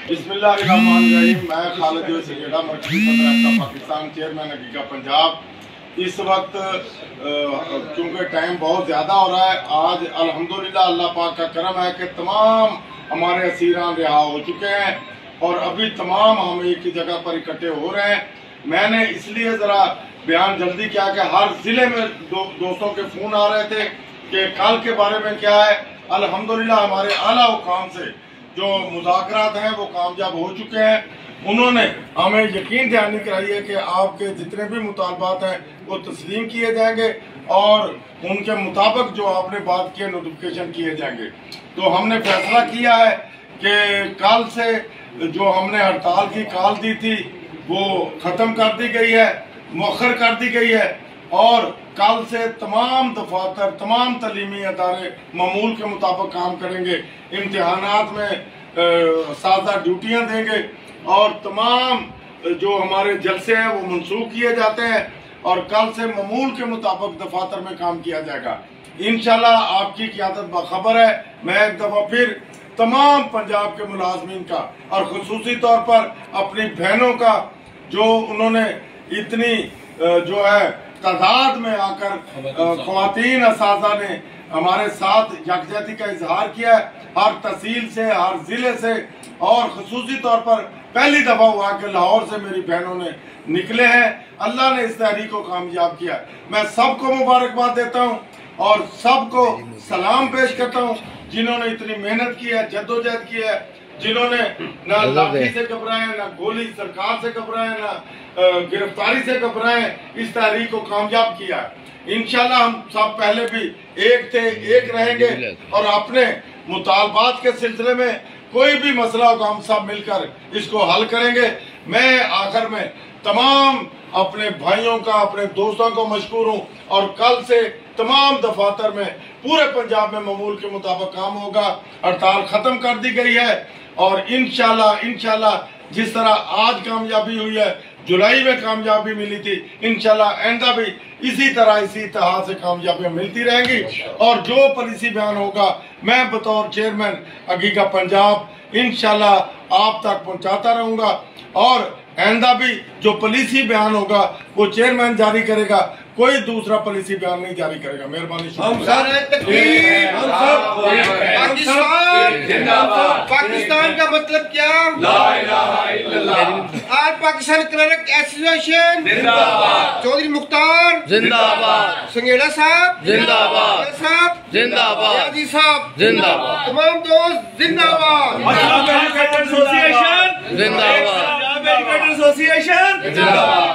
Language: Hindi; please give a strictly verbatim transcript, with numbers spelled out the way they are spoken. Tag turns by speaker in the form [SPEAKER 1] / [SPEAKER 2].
[SPEAKER 1] बिस्मिल्लाहिर्रहमानिर्रहीम। मैं खालिद सगेड़ा, मरकजी सदर पाकिस्तान, चेयरमैन हकीका पंजाब। इस वक्त क्योंकि टाइम बहुत ज़्यादा हो रहा है, आज अल्हम्दुलिल्लाह अल्लाह पाक का करम है कि तमाम हमारे असीरान रिहा हो चुके हैं और अभी तमाम हम एक ही जगह पर इकट्ठे हो रहे हैं। मैंने इसलिए ज़रा बयान जल्दी किया कि हर ज़िले में दो, दोस्तों के फ़ोन आ रहे थे कि कल के बारे में क्या है। अल्हम्दुलिल्लाह हमारे आला हुकाम से जो मुज़ाकरात हैं वो कामयाब हो चुके हैं। उन्होंने हमें यकीन दहानी कराई है कि आपके जितने भी मुतालबात हैं वो तस्लीम किए जाएंगे और उनके मुताबिक जो आपने बात की है नोटिफिकेशन किए जाएंगे। तो हमने फैसला किया है कि कल से जो हमने हड़ताल की कॉल दी थी वो ख़त्म कर दी गई है, मौखर कर दी गई है और कल से तमाम दफातर तमाम तलीमी अदारे मामूल के मुताबिक काम करेंगे। इम्तिहानात में सादा ड्यूटियाँ देंगे और तमाम जो हमारे जलसे हैं वो मनसूख किए जाते हैं और कल से मामूल के मुताबिक दफातर में काम किया जाएगा। इंशाल्लाह आपकी क़यादत बाखबर है। मैं एक दफ़ा फिर तमाम पंजाब के मुलाजमीन का और खुसूसी तौर पर अपनी बहनों का जो उन्होंने इतनी जो है तादाद में आकर ख्वातीन असाज़ा ने हमारे साथ यकजहती का इजहार किया है, हर तहसील से हर ज़िले से और खुसूसी तौर पर पहली दफ़ा हुआ कि लाहौर से मेरी बहनों ने निकले हैं। अल्लाह ने इस तहरीक को कामयाब किया। मैं सबको मुबारकबाद देता हूँ और सबको सलाम पेश करता हूँ जिन्होंने इतनी मेहनत की है, जद्दोजहद की है, जिन्होंने ना लाठी से घबराए, ना गोली सरकार से घबराए, ना गिरफ्तारी से घबराए, इस तहरीक को कामयाब किया। इंशाल्लाह हम सब पहले भी एक थे, एक रहेंगे और अपने मुतालबात के सिलसिले में कोई भी मसला होगा हम सब मिलकर इसको हल करेंगे। मैं आखिर में तमाम अपने भाइयों का, अपने दोस्तों को मशकूर हूँ और कल से तमाम दफातर में पूरे पंजाब में मामूल के मुताबिक काम होगा। हड़ताल खत्म कर दी गई है और इंशाल्लाह इंशाल्लाह जिस तरह आज कामयाबी हुई है, जुलाई में कामयाबी मिली थी, इंशाल्लाह आइंदा भी इसी तरह इसी तरह से कामयाबियां मिलती रहेंगी। और जो पॉलिसी बयान होगा मैं बतौर चेयरमैन हकीका पंजाब इंशाल्लाह आप तक पहुंचाता रहूंगा और आइंदा भी जो पॉलिसी बयान होगा वो चेयरमैन जारी करेगा, कोई दूसरा पॉलिसी बयान नहीं जारी करेगा। मेहरबानी।
[SPEAKER 2] हम सारे तकबीर, हम सब पाकिस्तान जिंदाबाद। पाकिस्तान का मतलब क्या? ला इलाहा इल्लल्लाह। आज पाकिस्तान क्लर्क एसोसिएशन जिंदाबाद। चौधरी मुख्तार जिंदाबाद। संगेड़ा साहब जिंदाबाद। साहब जिंदाबाद। यादी साहब जिंदाबाद। तमाम दोस्त जिंदाबाद। एसोसिएशन जिंदाबाद। एसोसिएशन जिंदाबाद।